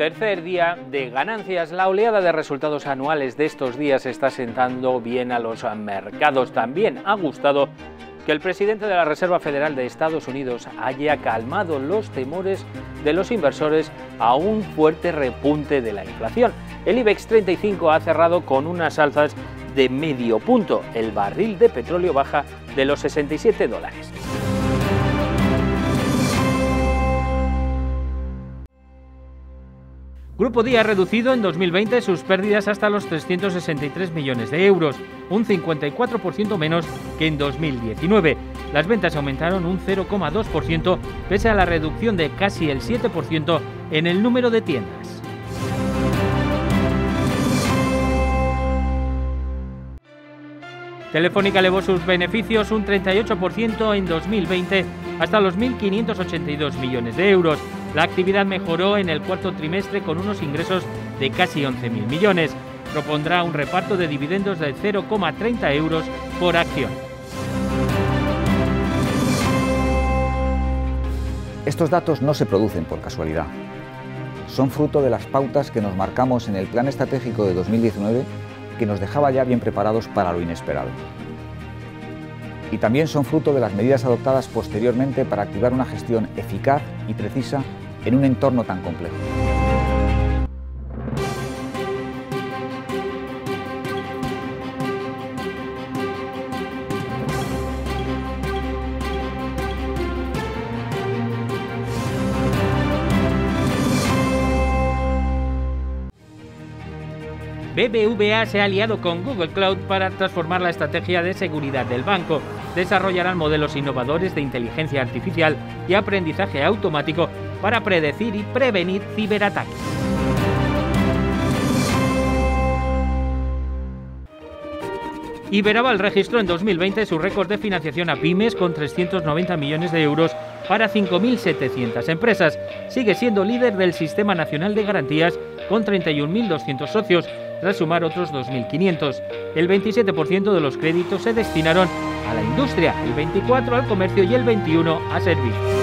Tercer día de ganancias. La oleada de resultados anuales de estos días está sentando bien a los mercados. También ha gustado que el presidente de la Reserva Federal de Estados Unidos haya calmado los temores de los inversores a un fuerte repunte de la inflación. El IBEX 35 ha cerrado con unas alzas de medio punto. El barril de petróleo baja de los $67. Grupo Día ha reducido en 2020 sus pérdidas hasta los 363 millones de euros, un 54% menos que en 2019. Las ventas aumentaron un 0,2% pese a la reducción de casi el 7% en el número de tiendas. Telefónica elevó sus beneficios un 38% en 2020 hasta los 1.582 millones de euros. La actividad mejoró en el cuarto trimestre con unos ingresos de casi 11.000 millones. Propondrá un reparto de dividendos de 0,30 euros por acción. Estos datos no se producen por casualidad. Son fruto de las pautas que nos marcamos en el Plan Estratégico de 2019, que nos dejaba ya bien preparados para lo inesperado. Y también son fruto de las medidas adoptadas posteriormente para activar una gestión eficaz y precisa en un entorno tan complejo. BBVA se ha aliado con Google Cloud para transformar la estrategia de seguridad del banco. Desarrollarán modelos innovadores de inteligencia artificial y aprendizaje automático para predecir y prevenir ciberataques. Iberaval registró en 2020 su récord de financiación a pymes con 390 millones de euros para 5.700 empresas. Sigue siendo líder del Sistema Nacional de Garantías con 31.200 socios, tras sumar otros 2.500. El 27% de los créditos se destinaron a la industria, el 24% al comercio y el 21% a servicios.